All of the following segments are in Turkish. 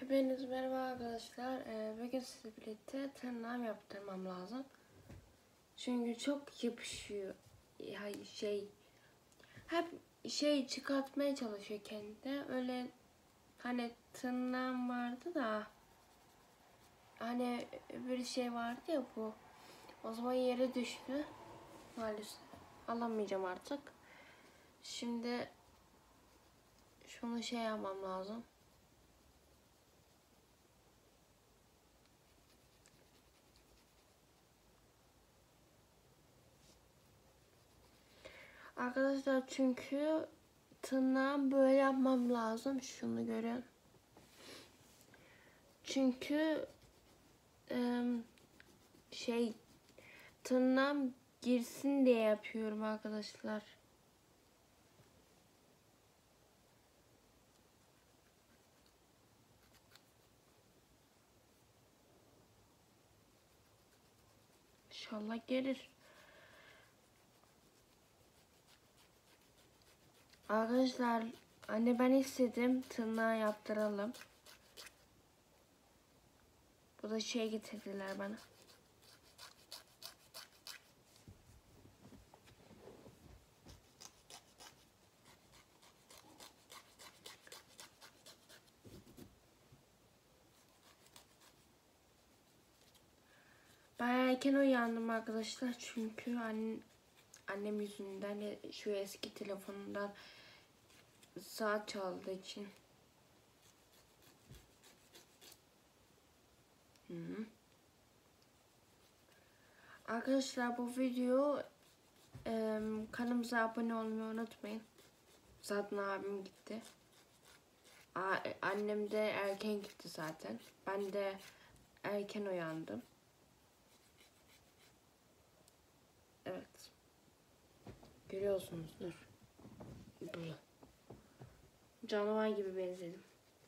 Hepinize merhaba arkadaşlar. Bugün sizle birlikte tırnağım yaptırmam lazım. Çünkü çok yapışıyor. Hep çıkartmaya çalışıyor kendine. Öyle hani tırnağım vardı da hani bir şey vardı ya bu. O zaman yere düştü. Maalesef alamayacağım artık. Şimdi şunu yapmam lazım. Arkadaşlar çünkü tırnağım böyle yapmam lazım. Şunu görün. Çünkü tırnağım girsin diye yapıyorum arkadaşlar. İnşallah gelir. Arkadaşlar anne ben istedim tırnağı yaptıralım. Bu da getirdiler bana. Ben erken uyandım arkadaşlar çünkü annem yüzünden şu eski telefonundan saat çaldığı için. Arkadaşlar bu video kanalımıza abone olmayı unutmayın. Zaten abim gitti. Annem de erken gitti zaten. Ben de erken uyandım. Evet. Görüyorsunuzdur. Böyle. Canavar gibi benzedim.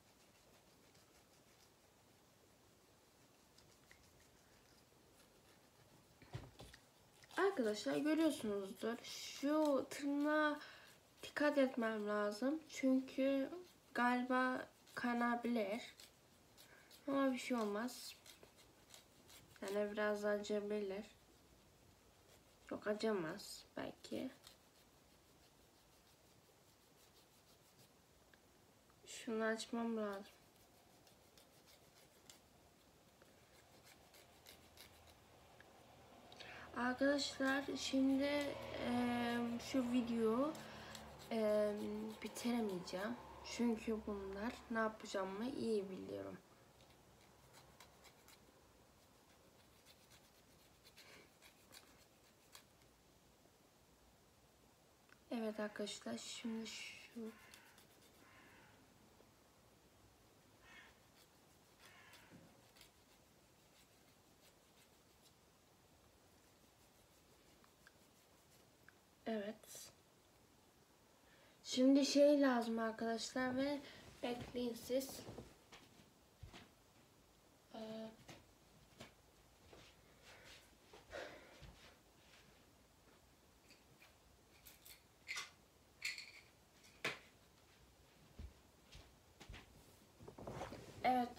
Arkadaşlar görüyorsunuzdur. Şu tırnağa dikkat etmem lazım. Çünkü galiba kanabilir. Ama bir şey olmaz. Yani biraz acıyabilir. Çok acımaz belki. Şunu açmam lazım. Arkadaşlar şimdi şu videoyu bitiremeyeceğim. Çünkü bunlar ne yapacağımı iyi biliyorum. Evet arkadaşlar şimdi şu evet. Şimdi lazım arkadaşlar ve bekleyin siz. Evet.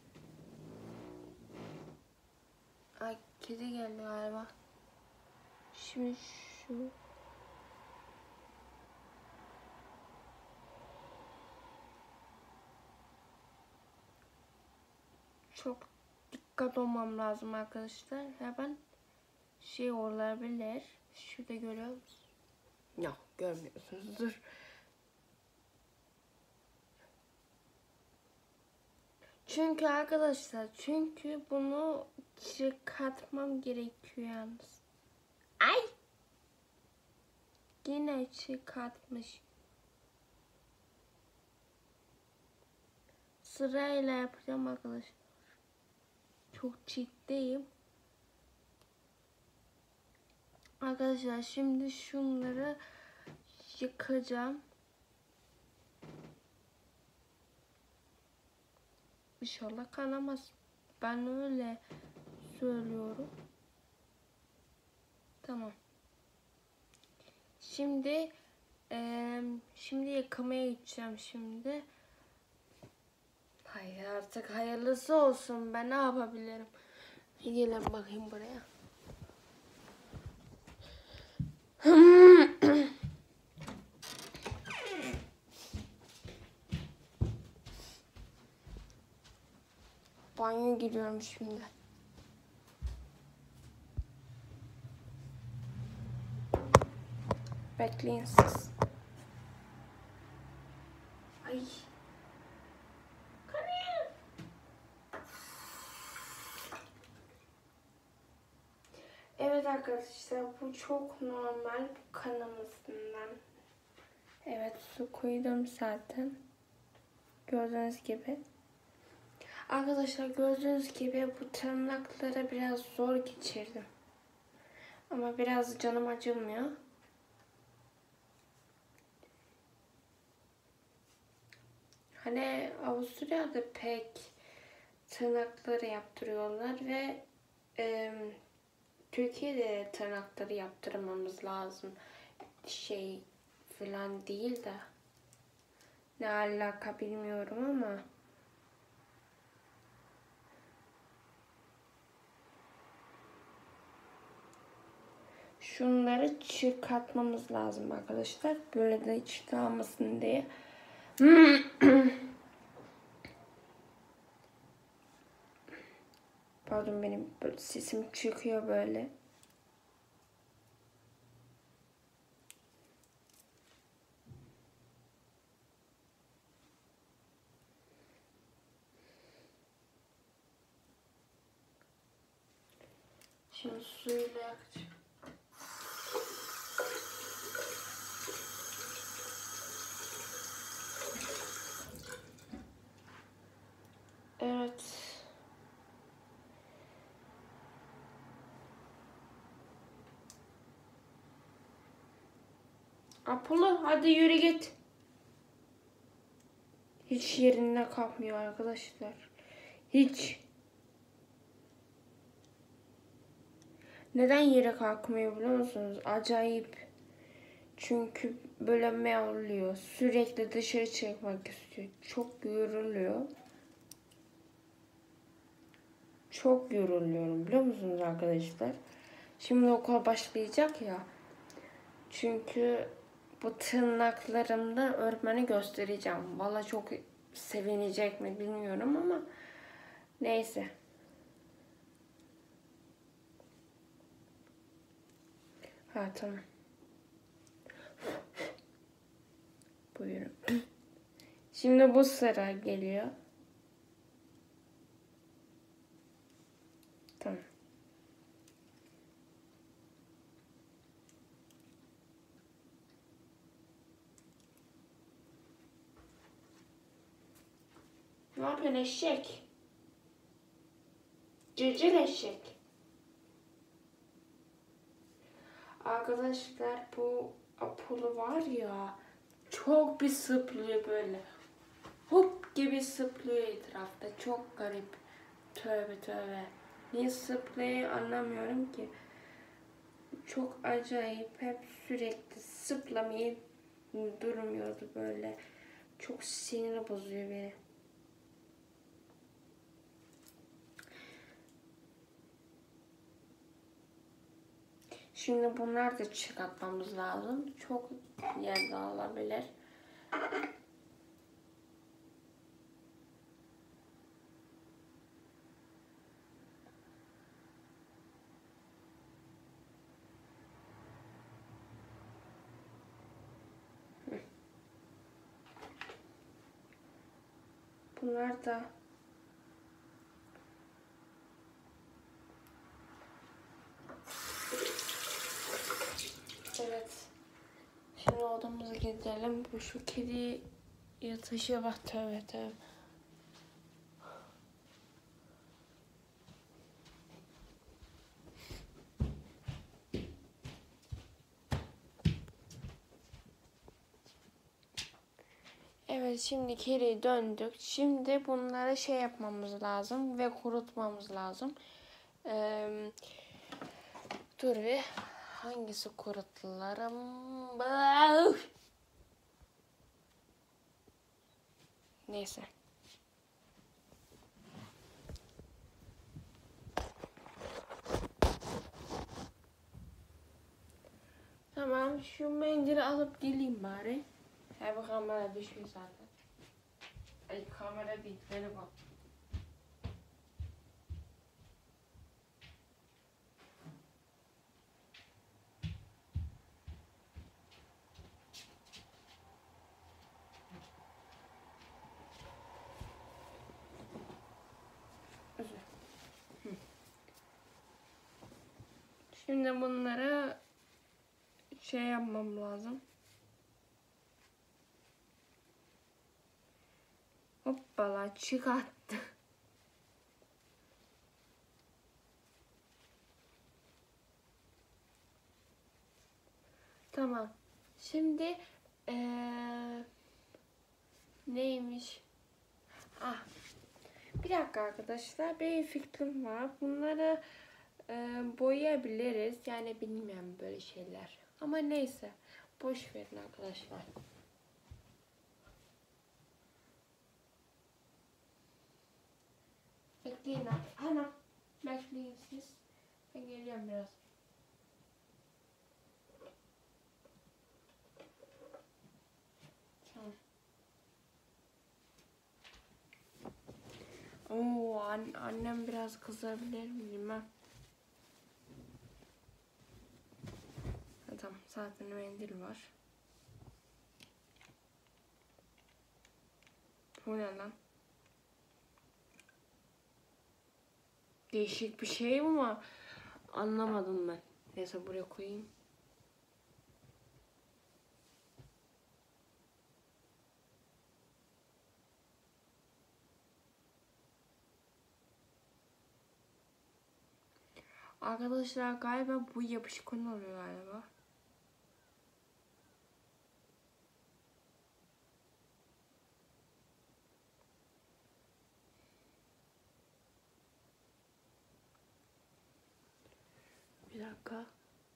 Ay kedi geldi galiba. Şimdi şu çok dikkat olmam lazım arkadaşlar. Hemen olabilir. Şurada görüyor musunuz? Yok görmüyorsunuzdur. Çünkü arkadaşlar bunu çıkartmam gerekiyor yalnız. Ay! Yine çıkartmış. Sırayla yapacağım arkadaşlar. Çok ciddiyim. Arkadaşlar şimdi şunları yıkacağım. İnşallah kanamaz. Ben öyle söylüyorum. Tamam. Şimdi yıkamaya gideceğim şimdi. Ay artık hayırlısı olsun. Ben ne yapabilirim? Gelin bakayım buraya. Banyoya giriyorum şimdi. Bekleyin siz. Ay. Kanıyor. Evet arkadaşlar, bu çok normal kanamasından. Evet, su koydum zaten. Gördüğünüz gibi. Arkadaşlar gördüğünüz gibi bu tırnaklara biraz zor geçirdim. Ama biraz canım acımıyor. Hani Avusturya'da pek tırnakları yaptırıyorlar ve Türkiye'de tırnakları yaptırmamız lazım. Şey falan değil de. Ne alaka bilmiyorum ama. Şunları çıkartmamız lazım arkadaşlar. Böyle de hiç kalmasın diye. Pardon, benim böyle sesim çıkıyor böyle. Şimdi suyla yakacağım. Evet. Apollo, hadi yürü git. Hiç yerinde kalkmıyor arkadaşlar. Hiç. Neden yere kalkmıyor biliyor musunuz? Acayip. Çünkü böyle mevluyor. Sürekli dışarı çıkmak istiyor. Çok yoruluyor. Çok yoruluyorum biliyor musunuz arkadaşlar? Şimdi okul başlayacak ya. Çünkü bu tırnaklarımda öğretmeni göstereceğim. Valla çok sevinecek mi bilmiyorum ama neyse. Ha, tamam. Buyurun. Şimdi bu sıra geliyor. Tamam. Ne yapıyorsun eşek? Cırcır eşek. Arkadaşlar bu Apollo var ya, çok bir sıplıyor böyle. Hop gibi sıplıyor etrafta. Çok garip. Tövbe tövbe. Niye sıplıyor anlamıyorum ki. Çok acayip. Hep sürekli sıplamayı durmuyordu böyle. Çok sinir bozuyor beni. Şimdi bunlar da çıkartmamız lazım. Çok yerde alabilir. Bunlar da evet. Şimdi odamıza gidelim. Bu şu kedi yatışa bak, tövbe tövbe. Evet, şimdi geri döndük. Şimdi bunları şey yapmamız lazım ve kurutmamız lazım. Dur bir. Hangisi kurutlarım? Neyse. Tamam, şu mendili alıp geleyim bari. Her bu kamera düşüyor zaten. Ay kamera değil, telefon. Şimdi bunları şey yapmam lazım. Hoppala çıkarttı. Tamam. Şimdi neymiş? Ah. Bir dakika arkadaşlar. Bir fikrim var. Bunları boyayabiliriz. Yani bilmiyorum böyle şeyler. Ama neyse. Boş verin arkadaşlar. Bekleyin. Ana. Bekleyin siz. Ben geliyorum biraz. Tamam. Oo, annem biraz kızabilir miyim ha? Tamam, zaten mendil var. Bu ne lan? Değişik bir şey ama anlamadım ben. Neyse buraya koyayım. Arkadaşlar galiba bu yapışkan oluyor galiba. Bir dakika.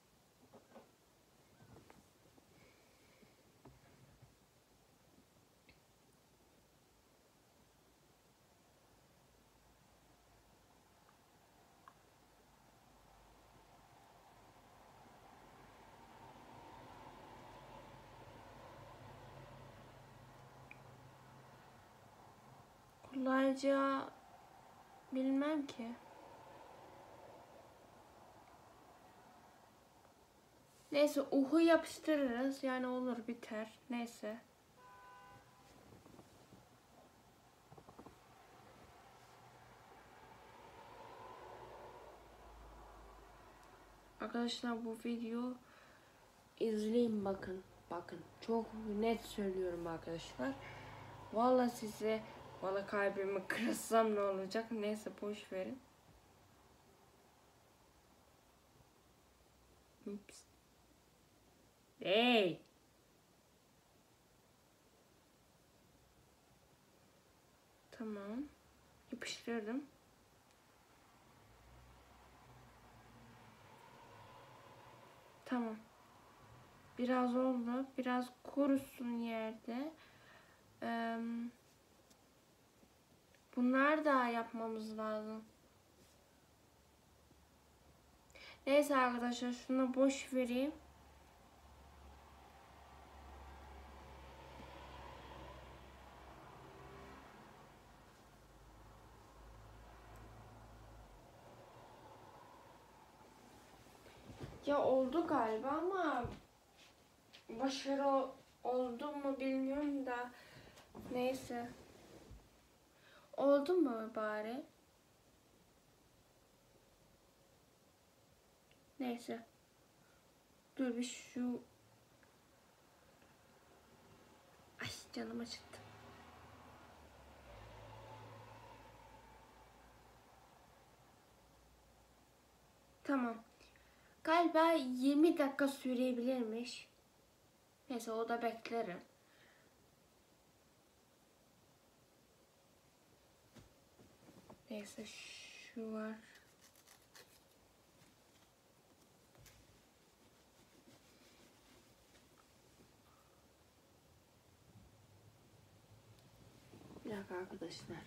Kolayca bilmem ki. Neyse uhu yapıştırırız. Yani olur biter. Neyse. Arkadaşlar bu video izleyin bakın. Bakın çok net söylüyorum arkadaşlar. Vallahi size kalbimi kırsam ne olacak? Neyse boş verin. Ups. Hey. Tamam. Yapıştırdım. Tamam. Biraz oldu. Biraz kurusun yerde. Bunlar da yapmamız lazım. Neyse arkadaşlar şunu boş vereyim. Ya oldu galiba ama başarı oldu mu bilmiyorum da neyse. Oldu mu bari? Neyse. Dur bir şu... Ay canım acıktı. Tamam. Galiba 20 dakika sürebilirmiş. Neyse o da beklerim. Neyse şu var. Bir dakika arkadaşlar.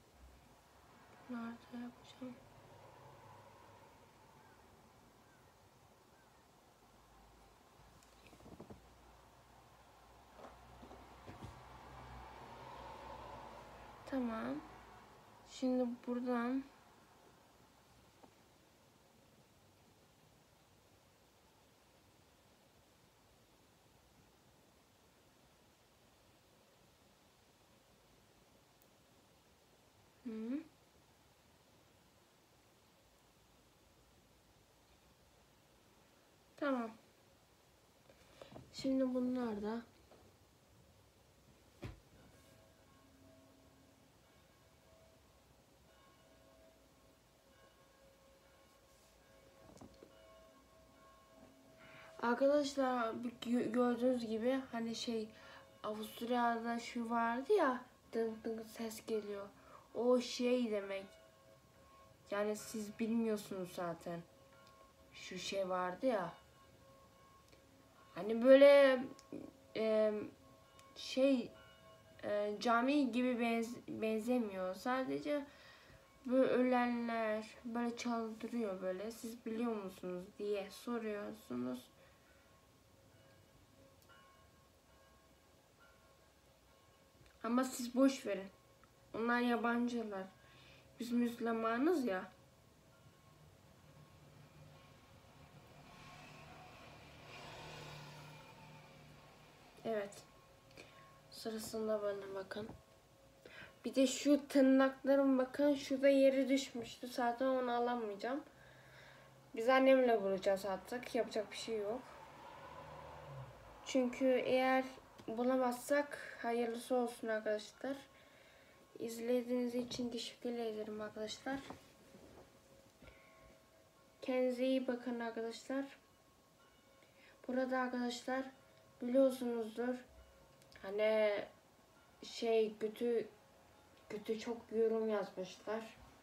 Nerede yapacağım? Tamam. Şimdi buradan tamam. Şimdi bunlar da arkadaşlar gördüğünüz gibi hani Avusturya'da şu vardı ya, dın dın ses geliyor. O şey demek. Yani siz bilmiyorsunuz zaten. Şu şey vardı ya. Hani böyle e, şey cami gibi benzemiyor. Sadece böyle ölenler böyle çaldırıyor böyle. Siz biliyor musunuz diye soruyorsunuz. Ama siz boş verin. Onlar yabancılar. Biz Müslümanız ya. Evet. Sırasında bana bakın. Bir de şu tırnaklarım bakın, şurada yeri düşmüştü. Zaten onu alamayacağım. Biz annemle bulacağız artık. Yapacak bir şey yok. Çünkü eğer bulamazsak hayırlısı olsun arkadaşlar. İzlediğiniz için teşekkür ederim arkadaşlar. Kendinize iyi bakın arkadaşlar. Burada arkadaşlar biliyorsunuzdur. Hani kötü çok yorum yazmışlar.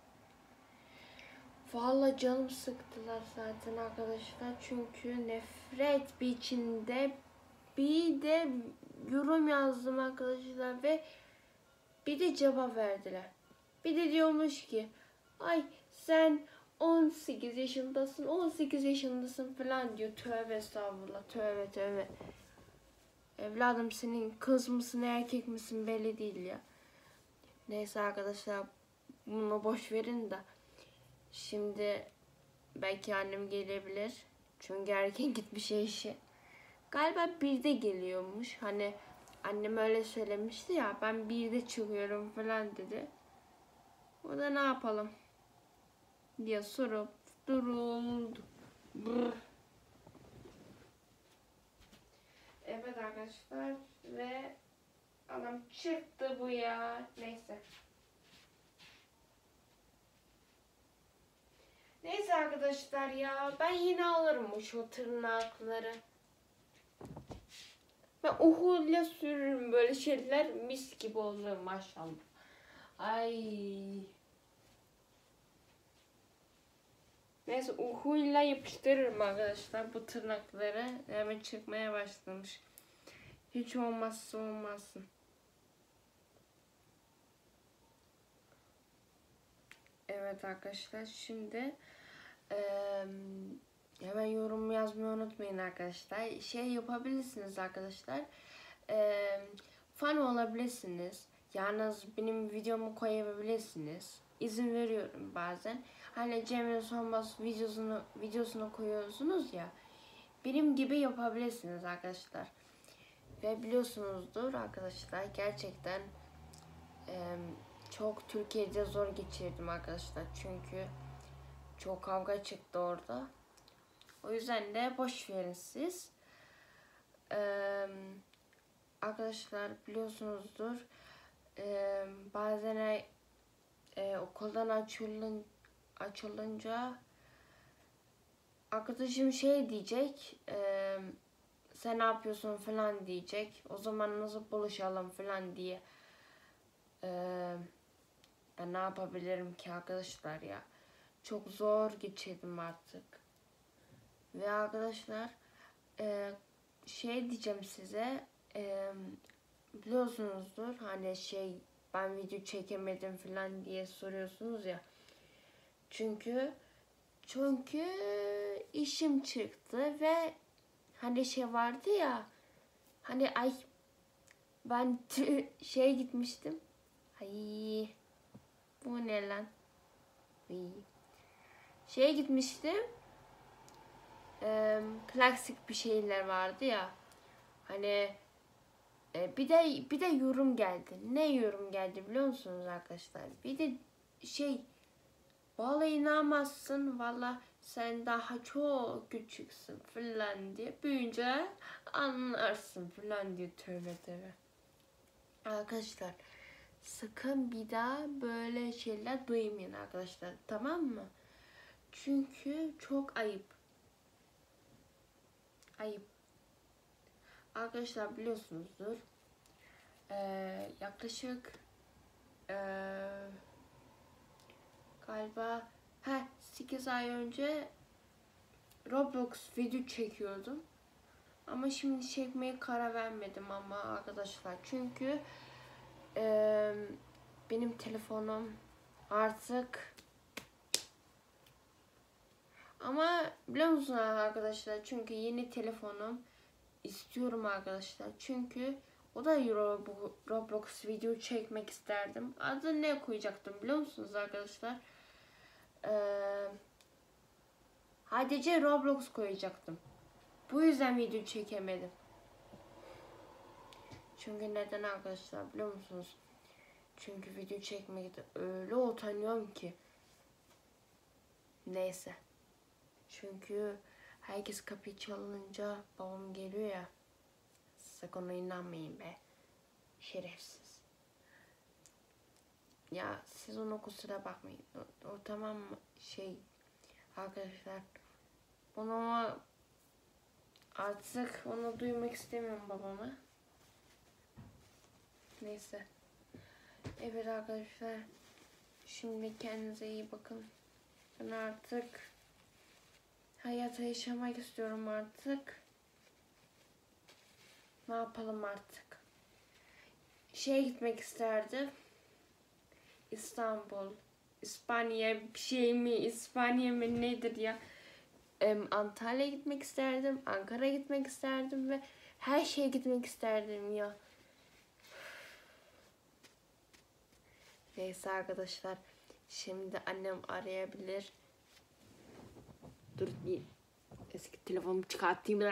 Vallahi canım sıktılar zaten arkadaşlar. Çünkü nefret biçimde bir de yorum yazdım arkadaşlar ve bir de cevap verdiler. Bir de diyormuş ki ay sen 18 yaşındasın, 18 yaşındasın falan diyor. Tövbe estağfurullah, tövbe tövbe. Evladım senin kız mısın erkek misin belli değil ya. Neyse arkadaşlar, bunu boş verin de. Şimdi belki annem gelebilir. Çünkü erken gitmiş işi. Galiba 1'de geliyormuş. Hani annem öyle söylemişti ya, ben 1'de çıkıyorum falan dedi. O da ne yapalım diye sorup duruldu. Brr. Evet arkadaşlar ve anam çıktı bu ya. Neyse. Neyse arkadaşlar ya, ben yine alırım şu tırnakları. Ben uhuyla sürürüm böyle şeyler, mis gibi olur maşallah. Ay. Neyse uhuyla yapıştırırım arkadaşlar bu tırnakları. Hemen çıkmaya başlamış. Hiç olmazsa olmazsın. Evet arkadaşlar, şimdi hemen yorum yazmayı unutmayın arkadaşlar. Yapabilirsiniz arkadaşlar. Fan olabilirsiniz. Yalnız benim videomu koyabilirsiniz. İzin veriyorum bazen. Hani Cemre Sonbaz videosunu koyuyorsunuz ya. Benim gibi yapabilirsiniz arkadaşlar. Ve biliyorsunuzdur arkadaşlar, gerçekten çok Türkiye'de zor geçirdim arkadaşlar. Çünkü çok kavga çıktı orada. O yüzden de boş verin siz. Arkadaşlar biliyorsunuzdur. Bazen okuldan açılınca arkadaşım diyecek. Sen ne yapıyorsun falan diyecek. O zaman nasıl buluşalım falan diye. Ben ne yapabilirim ki arkadaşlar ya. Çok zor geçirdim artık. Ve arkadaşlar diyeceğim size, biliyorsunuzdur hani ben video çekemedim falan diye soruyorsunuz ya. Çünkü işim çıktı ve hani vardı ya, hani ben gitmiştim. Ay, bu ne lan? Ay. Şeye gitmiştim. Klasik bir şeyler vardı ya. Hani bir de yorum geldi. Ne yorum geldi biliyor musunuz arkadaşlar? Bir de şey, vallahi inanmazsın, vallahi sen daha çok küçüksün falan diye, büyüyünce anlarsın falan diye, tövbe tövbe. Arkadaşlar sakın bir daha böyle şeyler duymayın arkadaşlar, tamam mı? Çünkü çok ayıp. Ayıp. Arkadaşlar biliyorsunuzdur. Yaklaşık galiba 8 ay önce Roblox video çekiyordum. Ama şimdi çekmeye karar vermedim ama arkadaşlar. Çünkü benim telefonum artık, ama biliyor musunuz arkadaşlar, çünkü yeni telefonum istiyorum arkadaşlar. Çünkü o da Roblox video çekmek isterdim. Adı ne koyacaktım biliyor musunuz arkadaşlar? Sadece Roblox koyacaktım. Bu yüzden video çekemedim. Çünkü neden arkadaşlar biliyor musunuz? Çünkü video çekmekte öyle utanıyorum ki. Neyse. Çünkü herkes kapıyı çalınca babam geliyor ya. Sakın ona inanmayın be. Şerefsiz. Ya siz ona kusura bakmayın. O tamam mı? Arkadaşlar. Onu artık onu duymak istemiyorum babama. Neyse. Evet arkadaşlar. Şimdi kendinize iyi bakın. Ben artık hayata yaşamak istiyorum artık. Ne yapalım artık? Gitmek isterdim. İstanbul, İspanya bir şey mi? İspanya mı nedir ya? Antalya'ya gitmek isterdim. Ankara'ya gitmek isterdim ve her şeye gitmek isterdim ya. Neyse arkadaşlar. Şimdi annem arayabilir. Dur eski telefonumu çıkartayım.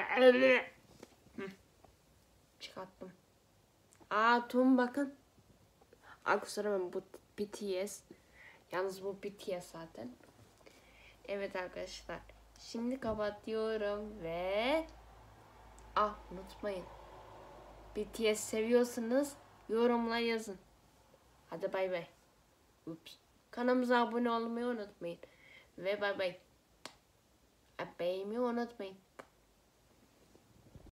Çıkarttım. Tom bakın. Kusura bakmayın, bu BTS. Yalnız bu BTS zaten. Evet arkadaşlar. Şimdi kapatıyorum ve unutmayın. BTS seviyorsanız yorumlara yazın. Hadi bay bay. Kanalımıza abone olmayı unutmayın. Ve bay bay. Beğenmeyi unutmayın.